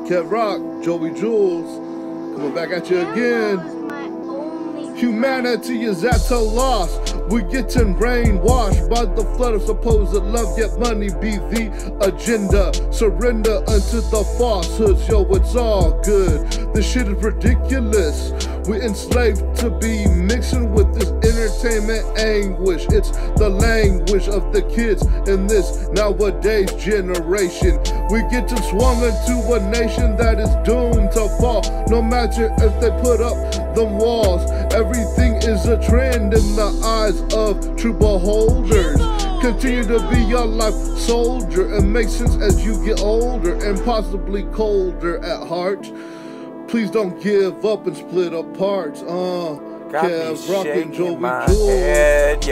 KevRokk, Joey Jules, coming back at you again. Humanity is at a loss. We're getting brainwashed by the flood of supposed love, yet money be the agenda. Surrender unto the falsehoods, yo, it's all good. This shit is ridiculous. We're enslaved to be mixing with this entertainment anguish. It's the language of the kids in this nowadays generation. We get to swarm into a nation that is doomed to fall. No matter if they put up them walls, everything is a trend in the eyes of true beholders. Continue to be your life soldier and make sense as you get older and possibly colder at heart. Please don't give up and split apart. KevRokk and Joey Jules.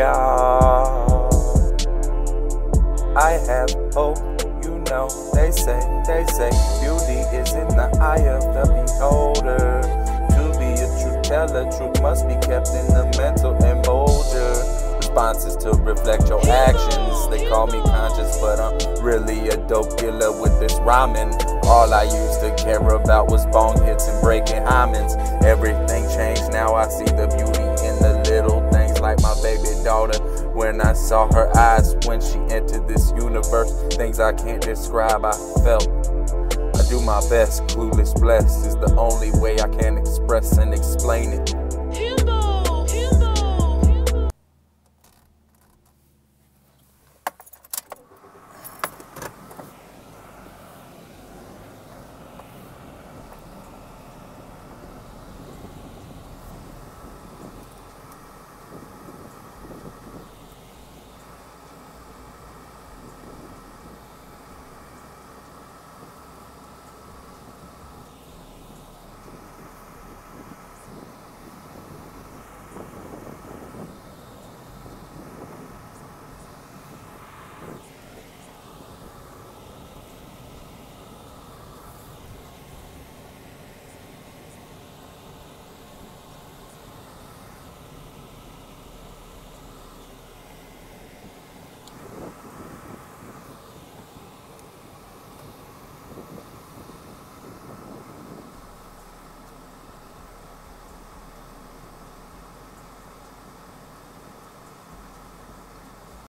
I have hope, you know. They say, beauty is in the eye of the beholder. To be a truth teller, truth must be kept in the mental embolder. Responses to reflect your actions. They call me conscious, but I'm really a dope killer with this rhyming. All I used to care about was bong hits and breaking hymens. Everything changed, now I see the beauty in the little things, like my baby daughter. When I saw her eyes when she entered this universe, things I can't describe, I felt. I do my best, clueless, blessed is the only way I can express and explain it.